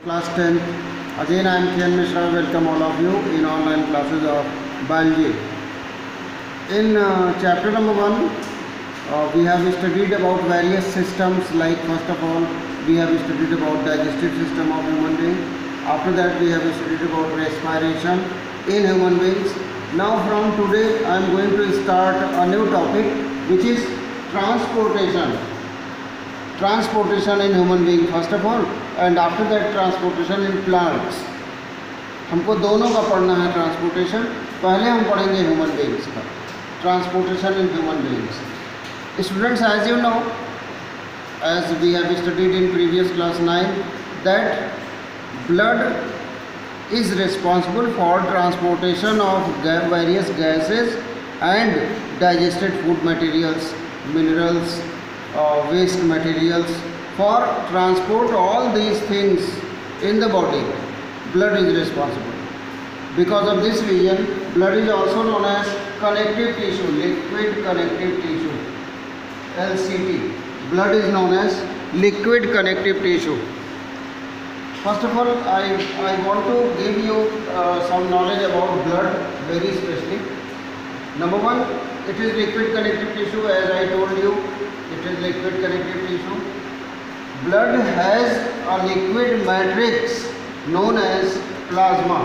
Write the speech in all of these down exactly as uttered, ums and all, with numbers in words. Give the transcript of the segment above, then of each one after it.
Class tenth. Again I am Kian Mishra. Welcome all of you in online classes of biology. In uh, chapter number one, uh, we have studied about various systems, like first of all we have studied about digestive system of human being. After that we have studied about respiration in human beings. Now from today I am going to start a new topic, which is transportation. Transportation in human being first of all, and after that transportation in plants. हमको दोनों का पढ़ना है transportation. पहले हम पढ़ेंगे human beings का transportation in human beings. Students, as you know, as we have studied in previous class nine, that blood is responsible for transportation of various gases and digested food materials, minerals, uh, waste materials. For transport all these things in the body, blood is responsible. Because of this reason, blood is also known as connective tissue, liquid connective tissue, L C T. Blood is known as liquid connective tissue. First of all, I, I want to give you uh, some knowledge about blood very specially. Number one, it is liquid connective tissue. As I told you, it is liquid connective tissue. Blood has a liquid matrix known as plasma,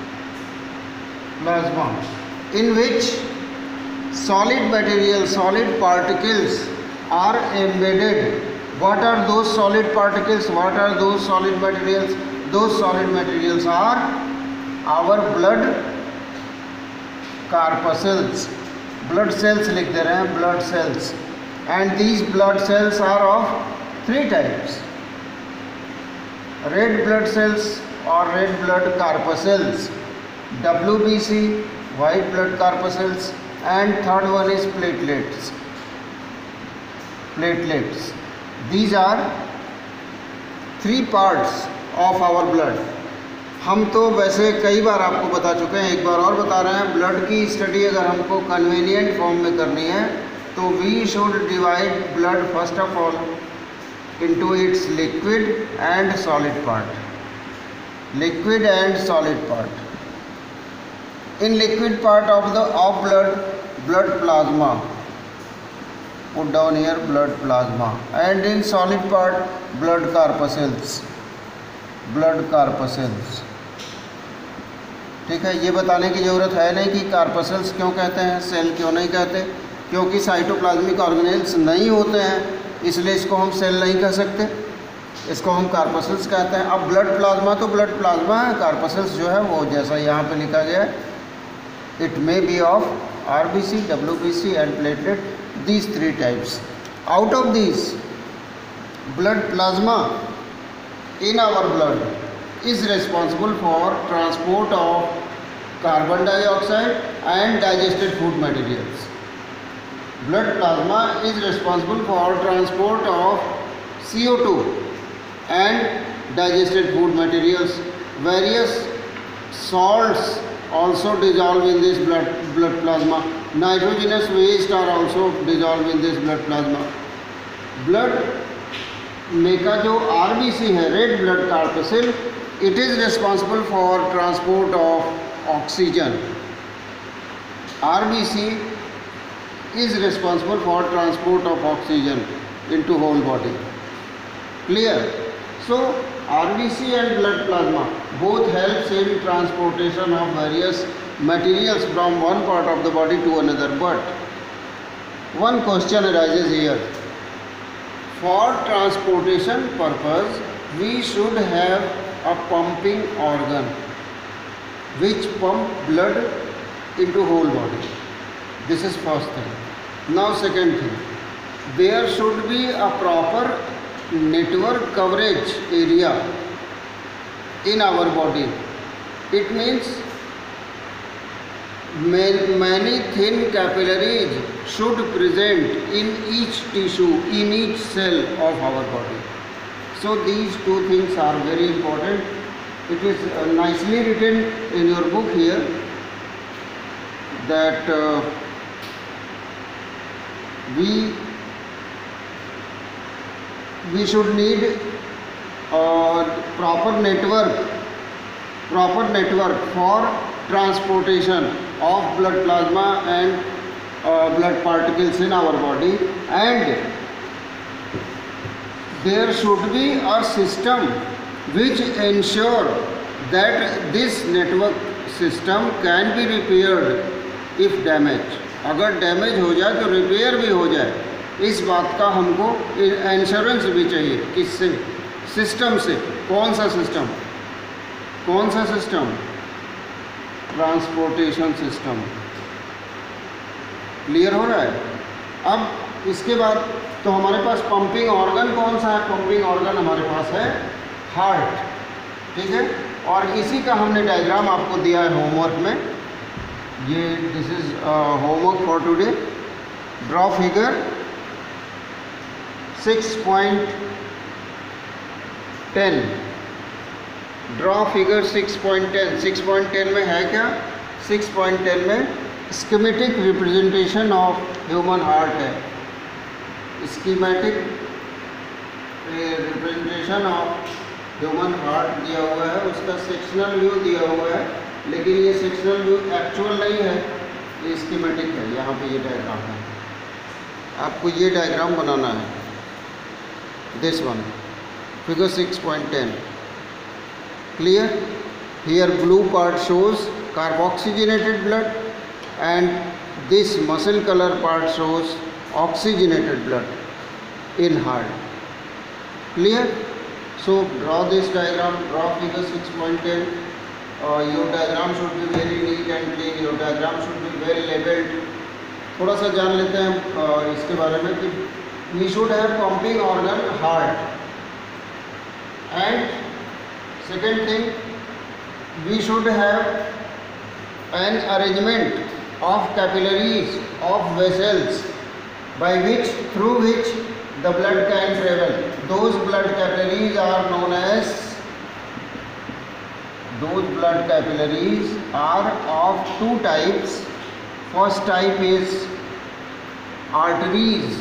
plasma, in which solid material, solid particles are embedded. What are those solid particles? What are those solid materials? Those solid materials are our blood corpuscles. Blood cells लिख दे रहे हैं, blood cells. And these blood cells are of three types: red blood cells or red blood corpuscles, W B C, white blood corpuscles, and third one is platelets. Platelets. These are three parts of our blood. हम तो वैसे कई बार आपको बता चुके हैं, एक बार और बता रहे हैं. ब्लड की स्टडी अगर हमको कन्वीनियंट फॉर्म में करनी है तो we should divide blood first of all into its liquid and solid part. Liquid and solid part. In liquid part of the of blood, blood plasma. Put down here blood plasma. And in solid part, blood corpuscles. Blood corpuscles. ठीक है, ये बताने की ज़रूरत है नहीं कि corpuscles क्यों कहते हैं, सेल क्यों नहीं कहते, क्योंकि साइटोप्लाज्मिक ऑर्गेनेल्स नहीं होते हैं, इसलिए इसको हम सेल नहीं कह सकते, इसको हम कार्पसल्स कहते हैं. अब ब्लड प्लाज्मा तो ब्लड प्लाज्मा है, कार्पसल्स जो है वो जैसा यहाँ पे लिखा गया है, it may be of R B C, W B C and platelet, these three types. Out of these, blood plasma in our blood is responsible for transport of carbon dioxide and digested food materials. Blood plasma is responsible for transport of C O two and digested food materials. Various salts also dissolve in this blood blood plasma. Nitrogenous waste are also dissolved in this blood plasma. Blood में का जो R B C है, red blood corpuscle, it is responsible for transport of oxygen. R B C is responsible for transport of oxygen into whole body. Clear? So R B C and blood plasma both helps in transportation of various materials from one part of the body to another. But one question arises here. For transportation purpose, we should have a pumping organ which pump blood into whole body. This is first thing. Now second thing, there should be a proper network coverage area in our body. It means many thin capillaries should present in each tissue, in each cell of our body. So these two things are very important. It is uh, nicely written in your book here that uh, we we should need proper network proper network for transportation of blood plasma and uh, blood particles in our body, and there should be a system which ensure that this network system can be repaired if damaged. अगर damage हो जाए तो repair भी हो जाए, इस बात का हमको इंश्योरेंस भी चाहिए। किससे? सिस्टम से। कौन सा सिस्टम? कौन सा सिस्टम? Transportation system. क्लियर हो रहा है? अब इसके बाद तो हमारे पास पंपिंग ऑर्गन कौन सा है? पंपिंग ऑर्गन हमारे पास है हार्ट, ठीक है। और इसी का हमने डायग्राम आपको दिया है होमवर्क में। ये this is homework for today. Draw figure six point ten. Draw figure six point ten. Six point ten में है क्या? सिक्स पॉइंट टेन में schematic representation of human heart है। Schematic representation of human heart दिया हुआ है, उसका sectional view दिया हुआ है, लेकिन ये सेक्शनल व्यू एक्चुअल नहीं है, ये स्कीमेटिक है। यहाँ पे ये डायग्राम है, आपको ये डायग्राम बनाना है। This one, figure six point ten. Clear? Here blue part shows carboxygenated blood and this muscle color part shows oxygenated blood in heart. Clear? So draw this diagram, draw figure six point ten. Uh, your diagram should be very neat and clean, your diagram should be well labeled. थोड़ा सा जान लेते हैं uh, इसके बारे में कि we should have pumping organ heart, and second thing we should have an arrangement of capillaries, of vessels by which, through which the blood can travel. Those blood capillaries are known as those blood capillaries are of two types. First type is arteries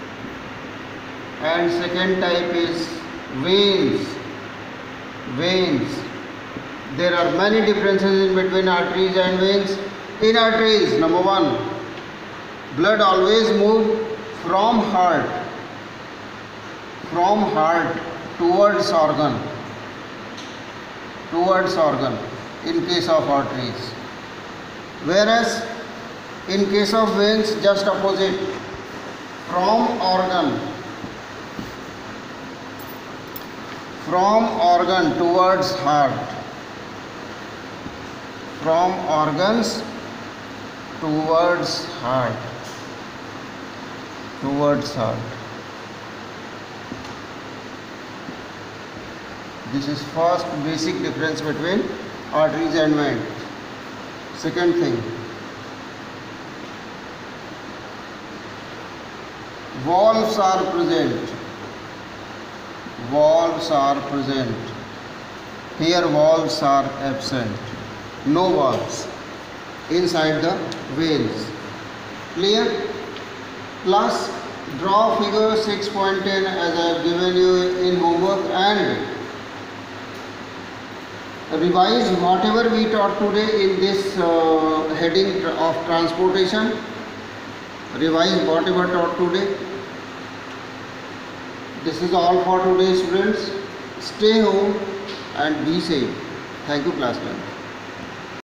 and second type is veins. Veins. There are many differences in between arteries and veins. In arteries, number one, blood always move from heart, from heart towards organ, towards organ in case of arteries. Whereas in case of veins, just opposite, from organ, from organ towards heart, from organs towards heart, towards heart. This is first basic difference between arteries and veins. Second thing, valves are present. Valves are present. Here valves are absent. No valves inside the veins. Clear? Plus draw figure six point ten as I have given you in homework, and revise whatever we taught today in this uh, heading of transportation. Revise whatever taught today. This is all for today, students. Stay home and be safe. Thank you, class.